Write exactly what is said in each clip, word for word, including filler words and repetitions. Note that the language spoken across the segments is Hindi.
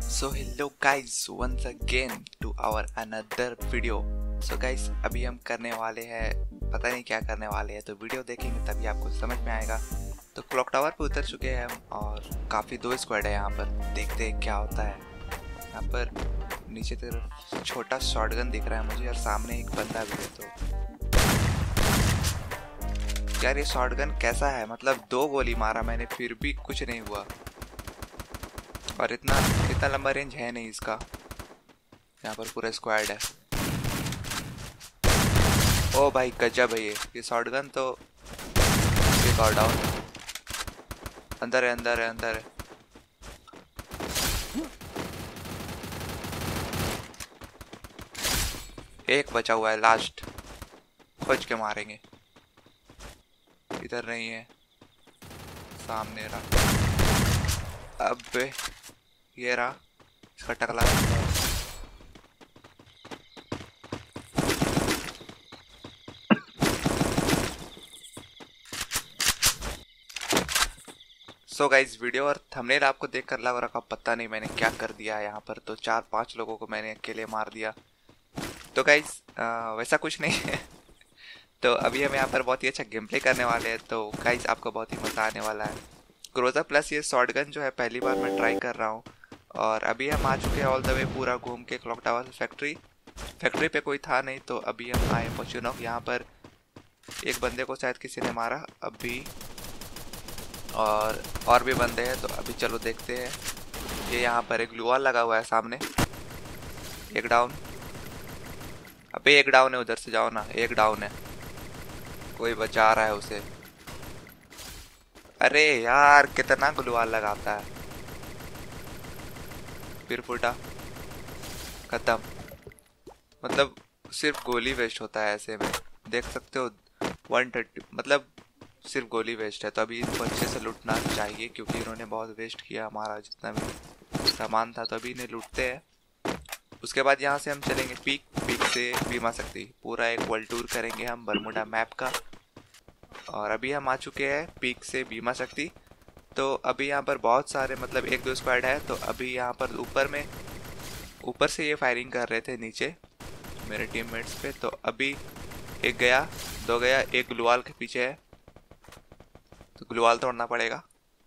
So hello guys once again to our another video. So guys अभी हम करने वाले हैं, पता नहीं क्या करने वाले हैं, तो वीडियो देखेंगे तभी आपको समझ में आएगा। तो क्लॉक टावर पे उतर चुके हैं हम और काफ़ी दो स्क्वाड है यहाँ पर, देखते हैं क्या होता है। यहाँ पर नीचे तरफ छोटा शॉटगन दिख रहा है मुझे और सामने एक बंदा भी है। तो यार ये शॉटगन कैसा है, मतलब दो गोली मारा मैंने फिर भी कुछ नहीं हुआ और इतना इतना लंबा रेंज है नहीं इसका। यहाँ पर पूरा स्क्वाड है। ओ भाई गजब है ये ये शॉटगन। तो एक और डाउन, अंदर है अंदर है अंदर है। एक बचा हुआ है लास्ट, खोज के मारेंगे। इधर नहीं है, सामने रहा। अबे ये रहा इसका टकला। सो गाइज वीडियो और थंबनेल आपको देखकर लग रहा, पता नहीं मैंने क्या कर दिया है यहाँ पर। तो चार पांच लोगों को मैंने अकेले मार दिया। तो गाइज वैसा कुछ नहीं है। तो अभी हम यहाँ पर बहुत ही अच्छा गेम प्ले करने वाले हैं। तो गाइज आपको बहुत ही मज़ा आने वाला है। क्रोजा प्लस ये शॉटगन जो है पहली बार मैं ट्राई कर रहा हूँ। और अभी हम आ चुके हैं ऑल द वे पूरा घूम के क्लॉक टावर फैक्ट्री फैक्ट्री पे कोई था नहीं, तो अभी हम आए फॉर्च्यूनर। यहाँ पर एक बंदे को शायद किसी ने मारा अभी, और और भी बंदे हैं। तो अभी चलो देखते हैं। ये यहाँ पर एक ग्लू वॉल लगा हुआ है सामने। एक डाउन, अबे एक डाउन है, उधर से जाओ ना। एक डाउन है, कोई बचा रहा है उसे। अरे यार कितना ग्लू वॉल लगाता है। फिर फूटा, खत्म। मतलब सिर्फ गोली वेस्ट होता है ऐसे में, देख सकते हो। वन थर्टी मतलब सिर्फ गोली वेस्ट है। तो अभी इनको अच्छे से लूटना चाहिए क्योंकि इन्होंने बहुत वेस्ट किया हमारा जितना भी सामान था। तो अभी इन्हें लूटते हैं। उसके बाद यहाँ से हम चलेंगे पीक पीक से बीमा शक्ति। पूरा एक वर्ल्ड टूर करेंगे हम बरमुडा मैप का। और अभी हम आ चुके हैं पीक से बीमा शक्ति। तो अभी यहाँ पर बहुत सारे मतलब एक दो स्क्वाड है। तो अभी यहाँ पर ऊपर में ऊपर से ये फायरिंग कर रहे थे नीचे मेरे टीममेट्स पे। तो अभी एक गया, दो गया, एक ग्लूवाल के पीछे है। तो ग्लूवाल तोड़ना पड़ेगा।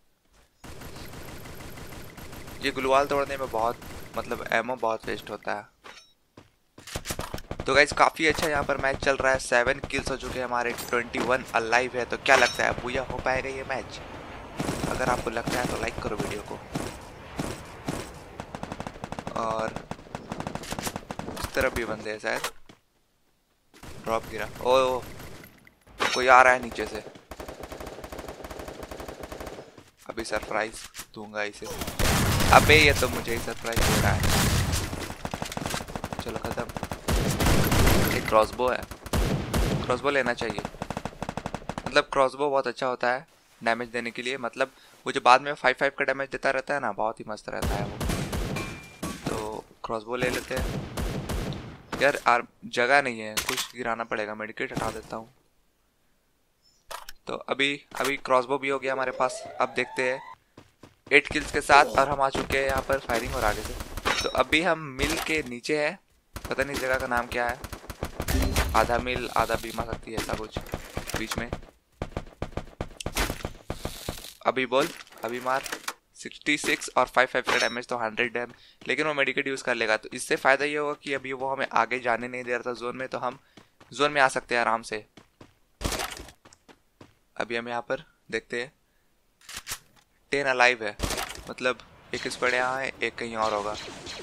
ये ग्लूवाल तोड़ने में बहुत मतलब एमो बहुत वेस्ट होता है। तो गाइस काफ़ी अच्छा यहाँ पर मैच चल रहा है। सेवन किल्स हो चुके हैं हमारे, ट्वेंटी वन अलाइव है। तो क्या लगता है भूया हो पाएगा ये मैच? अगर आपको लगता है तो लाइक करो वीडियो को। और इस तरफ भी बंदे हैं शायद। ड्रॉप गिरा। ओ, ओ कोई आ रहा है नीचे से। अभी सरप्राइज दूंगा इसे। अबे ये तो मुझे ही सरप्राइज दे रहा है। चलो खत्म। एक क्रॉसबो है, क्रॉसबो लेना चाहिए। मतलब क्रॉसबो बहुत अच्छा होता है डैमेज देने के लिए। मतलब वो जो बाद में फाइव फाइव का डैमेज देता रहता है ना, बहुत ही मस्त रहता है वो। तो क्रॉसबो ले लेते हैं। यार आर जगह नहीं है, कुछ गिराना पड़ेगा। मेडिकेट हटा देता हूँ। तो अभी अभी क्रॉसबो भी हो गया हमारे पास। अब देखते हैं एट किल्स के साथ। और हम आ चुके हैं यहाँ पर फायरिंग और आगे से। तो अभी हम मिल के नीचे है, पता नहीं जगह का नाम क्या है। आधा मिल आधा बीमा सकती है ऐसा कुछ बीच में। अभी बोल, अभी मार। सिक्सटी सिक्स और फाइव फाइव का डैमेज, तो हंड्रेड डैमेज। लेकिन वो मेडिकेट यूज़ कर लेगा। तो इससे फ़ायदा ये होगा कि अभी वो हमें आगे जाने नहीं दे रहा था जोन में, तो हम जोन में आ सकते हैं आराम से। अभी हम यहाँ पर देखते हैं टेन अलाइव है। मतलब एक स्क्वाड यहाँ है, एक कहीं और होगा।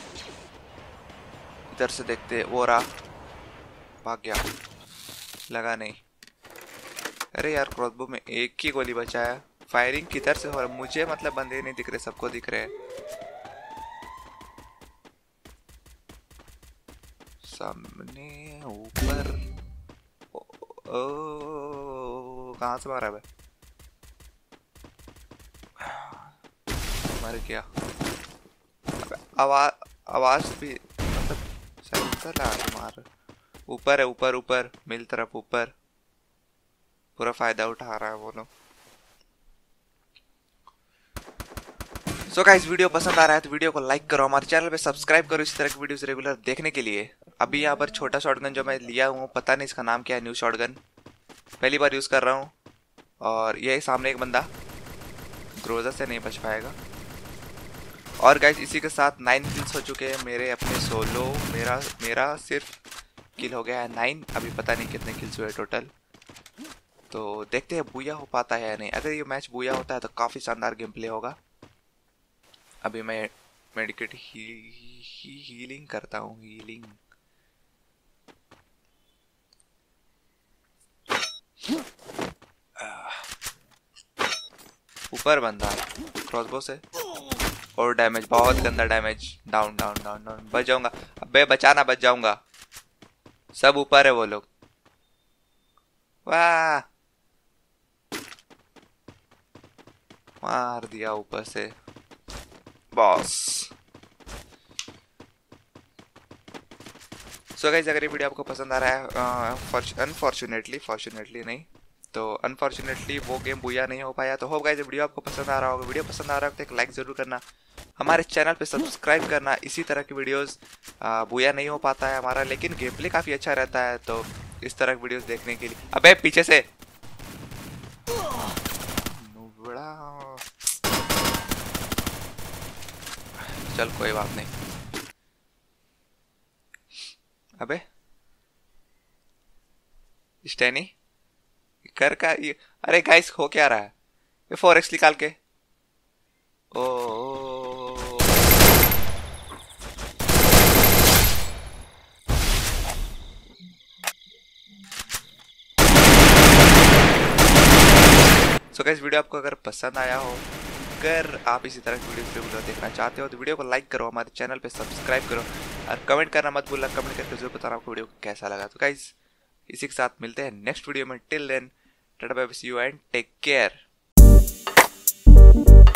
इधर से देखते हैं। वो रहा, भाग गया, लगा नहीं। अरे यार क्रॉसबो में एक ही गोली बचा है। फायरिंग किधर से हो रहा है मुझे, मतलब बंदे नहीं दिख रहे, सबको दिख रहे हैं। सामने ऊपर। ओ, ओ कहाँ से मारा है? मर गया। आवाज आवाज भी मतलब सेंसर लगा के मार। ऊपर है, ऊपर ऊपर मिल तरफ ऊपर। पूरा फायदा उठा रहा है वो लोग। सो गाइस वीडियो पसंद आ रहा है तो वीडियो को लाइक करो, हमारे चैनल पे सब्सक्राइब करो इस तरह की वीडियोस रेगुलर देखने के लिए। अभी यहाँ पर छोटा शॉटगन जो मैं लिया हूँ, पता नहीं इसका नाम क्या है, न्यू शॉटगन पहली बार यूज़ कर रहा हूँ। और यही सामने एक बंदा ग्रोजा से नहीं बच पाएगा। और गाइस इसी के साथ नाइन किल्स हो चुके हैं मेरे अपने सोलो। मेरा मेरा सिर्फ किल हो गया है नाइन। अभी पता नहीं कितने किल्स हुए टोटल, तो देखते हैं बूया हो पाता है या नहीं। अगर ये मैच बूया होता है तो काफ़ी शानदार गेम प्ले होगा। अभी मैं मेडिकेट ही, ही, हीलिंग करता हूँ, हीलिंग। ऊपर बंदा क्रॉसबो से और डैमेज, बहुत गंदा damage. Down down down down, बच जाऊंगा। अबे बचाना, बच जाऊंगा। सब ऊपर है वो लोग। वाह, मार दिया ऊपर से बॉस। सो गाइस अगर ये वीडियो आपको पसंद आ रहा है, अनफॉर्चुनेटली फॉर्चुनेटली नहीं तो अनफॉर्चुनेटली वो गेम बुया नहीं हो पाया, तो होप गाइस वीडियो आपको पसंद आ रहा होगा। वीडियो पसंद आ रहा है तो एक लाइक जरूर करना, हमारे चैनल पे सब्सक्राइब करना। इसी तरह की वीडियोस बुया नहीं हो पाता है हमारा, लेकिन गेम प्ले काफ़ी अच्छा रहता है, तो इस तरह की वीडियोस देखने के लिए। अबे पीछे से चल कोई बात नहीं। अबे स्टैनी कर का ये, अरे गाइस हो क्या रहा है? ये फोर एक्स निकाल के, ओ, ओ, सो गाइस वीडियो आपको अगर पसंद आया हो, अगर आप इसी तरह की वीडियो रेगुलर देखना चाहते हो तो वीडियो को लाइक करो, हमारे चैनल पे सब्सक्राइब करो और कमेंट करना मत भूलना। कमेंट करके जरूर बताना आपको वीडियो कैसा लगा। तो गाइस इसी के साथ मिलते हैं नेक्स्ट वीडियो में। Till then tata bye bye, see you and take care.